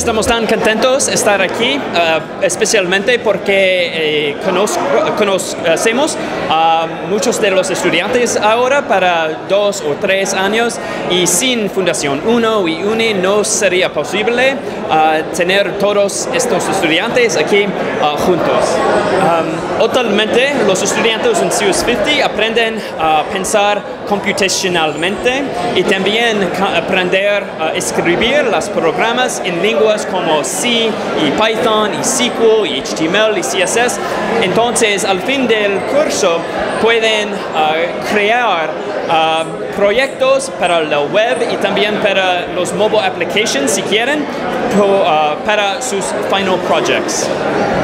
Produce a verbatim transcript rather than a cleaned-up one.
Estamos tan contentos de estar aquí, uh, especialmente porque eh, conozco, conocemos a muchos de los estudiantes ahora para dos o tres años y sin Fundación uno y UNI no sería posible uh, tener todos estos estudiantes aquí uh, juntos. Um, actualmente los estudiantes en C I U S cincuenta aprenden a pensar computacionalmente y también aprender a escribir los programas en lenguas como C y Python y S Q L y H T M L y C S S. Entonces, al fin del curso pueden uh, crear uh, proyectos para la web y también para los mobile applications si quieren, pro, uh, para sus final projects.